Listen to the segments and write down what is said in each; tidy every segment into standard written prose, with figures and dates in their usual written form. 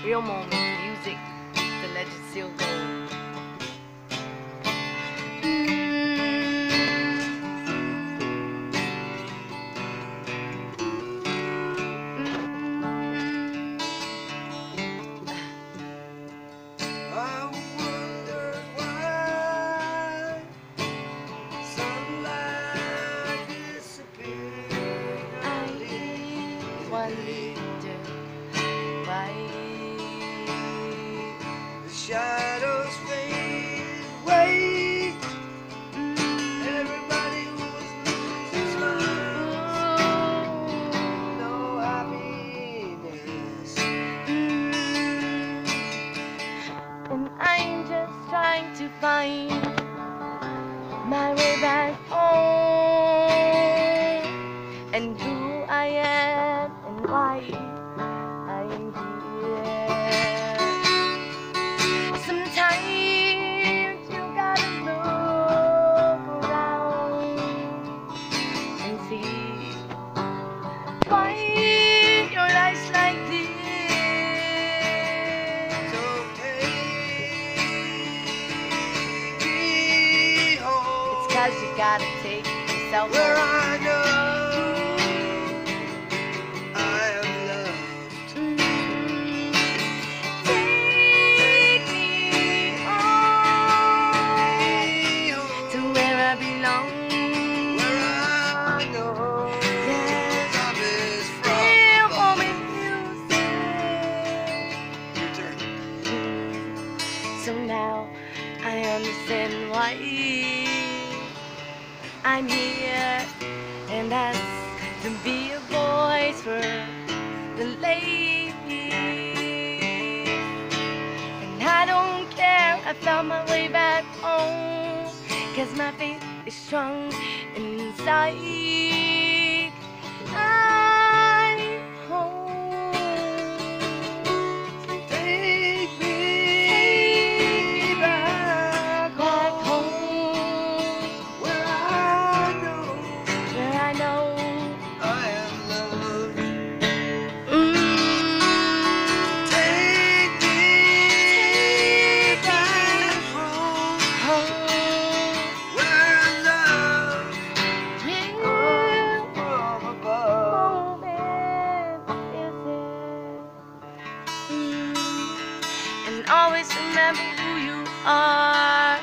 real moment, music, the legend still goes. Wonder why the shadows fade away. Everybody who was losing smiles, no happiness. And I'm just trying to find my way back home, and who I am and why I am here. Sometimes you gotta look around and see why your life's like this. So take me home. It's 'cause you gotta take yourself where home. I know So now I understand why I'm here, and that's to be a voice for the ladies. And I don't care, I found my way back home, 'cause my faith is strong inside. I'm home. take me back home, where I know I am loved. Take me back home, where I'm loved from above. And always remember who you are.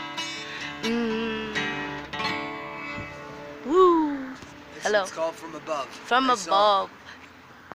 Woo. Hello. It's called From Above. From Nice song. above.